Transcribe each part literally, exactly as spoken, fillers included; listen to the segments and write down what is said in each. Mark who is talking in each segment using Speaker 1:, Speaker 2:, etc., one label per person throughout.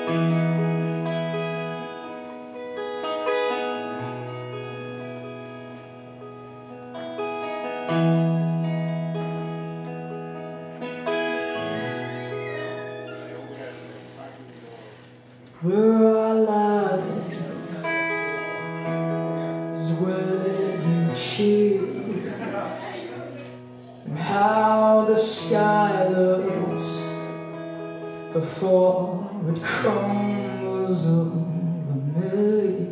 Speaker 1: Where I lie is where you cheer, and how the sky looks before it crumbles over me.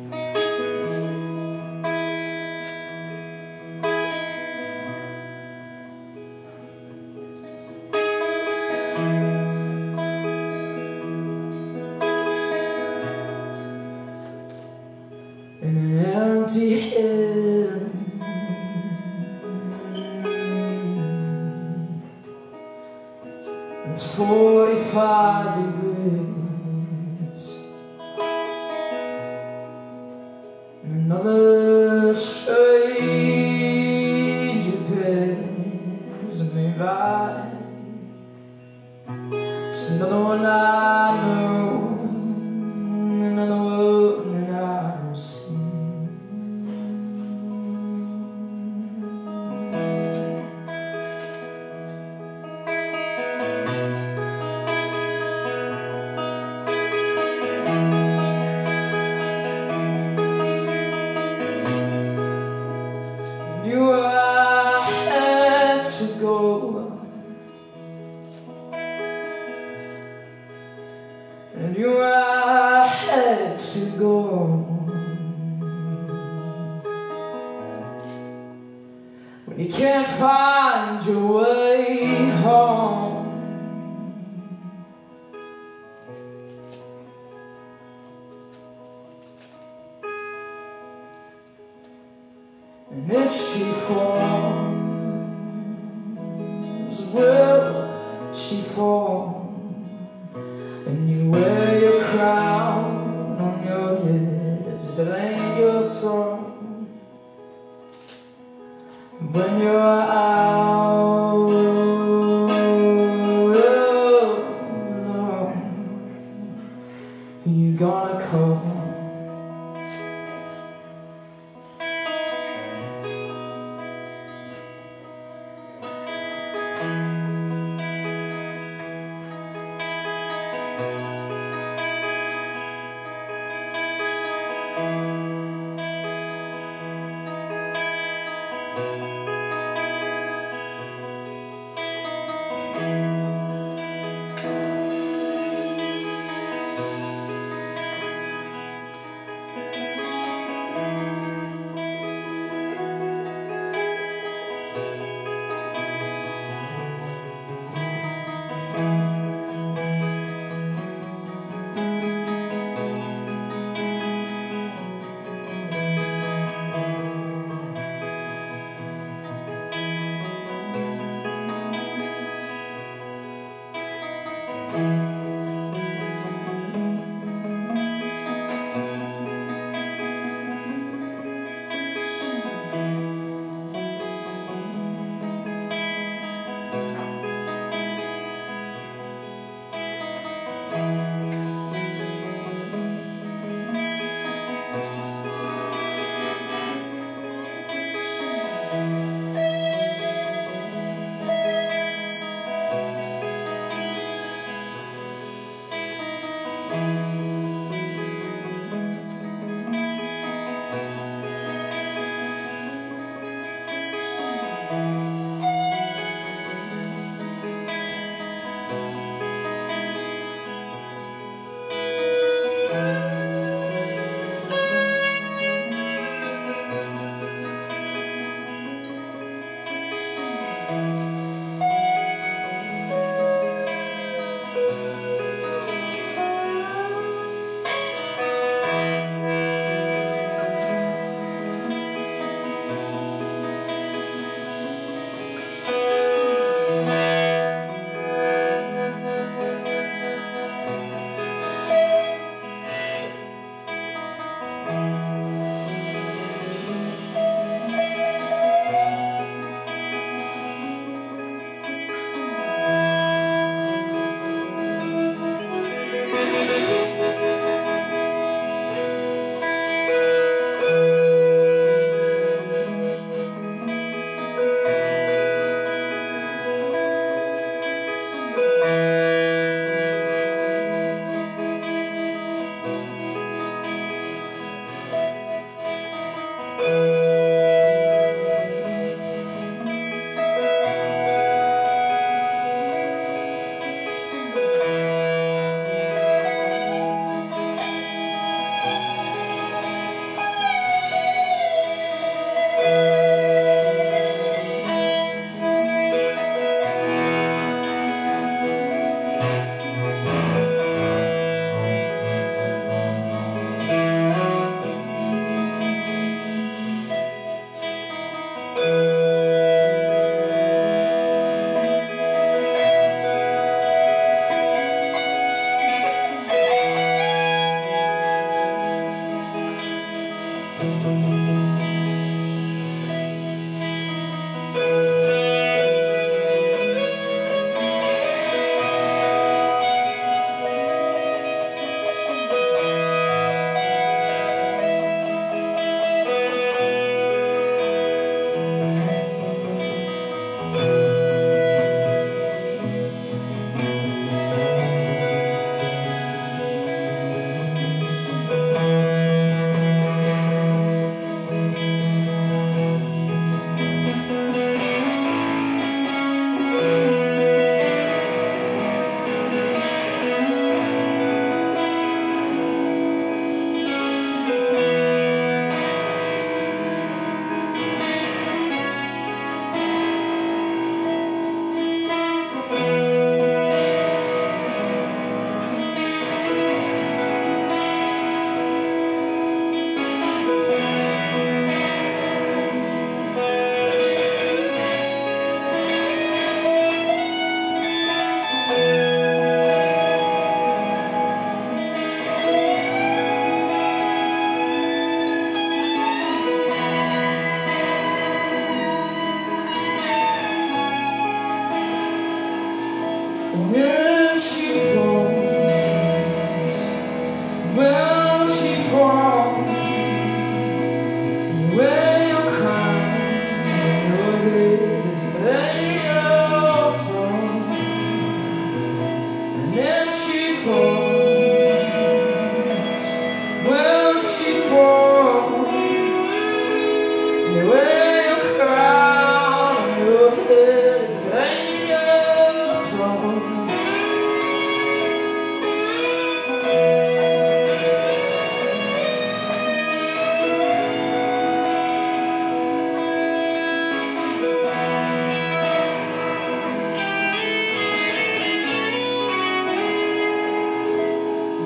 Speaker 1: In an empty head, it's forty-five degrees, and another stranger passes me by. It's another one I know, another one that I've seen. Knew I had to go, and knew I had to go, when you can't find your way home. And if she falls, will she fall? And you wear your crown on your head as if it ain't your throne. When you're out alone, who you gonna call?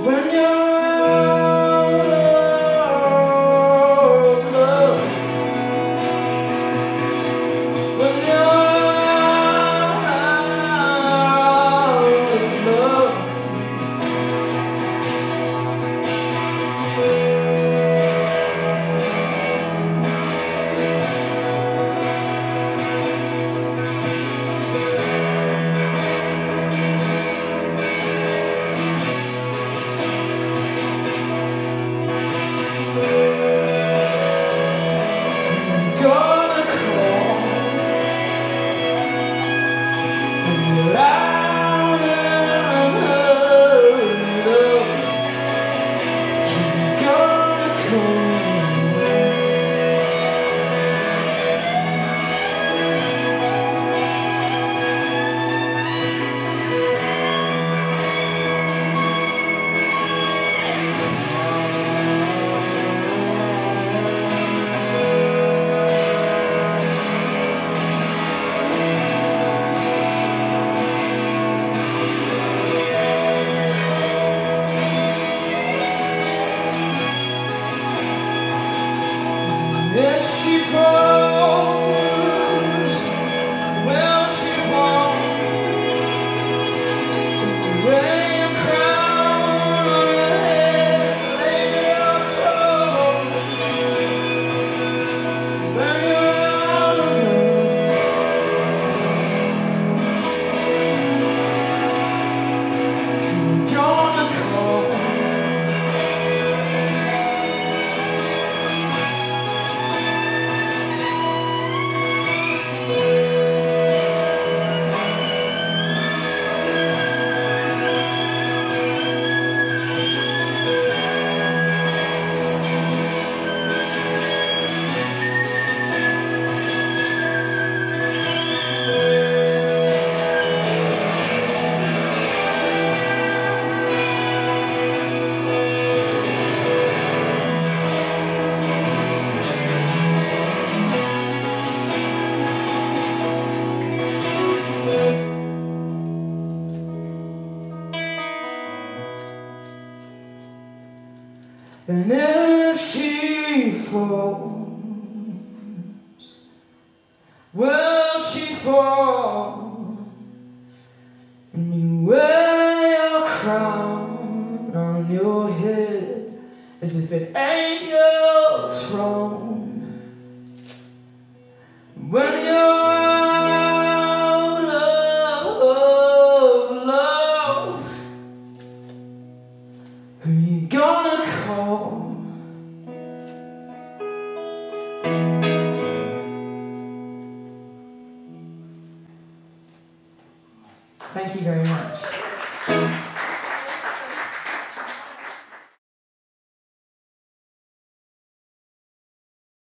Speaker 1: When you're out of love, when you're out of love, gonna call when you're out of love. You're gonna call. If she falls, will she fall? Wear your crown on your head, lay your throne. When you're out of love, you're gonna call. And if she falls, will she fall? And you wear your crown on your head as if it ain't your throne. When you're out of love, who you gonna call? Thank you very much.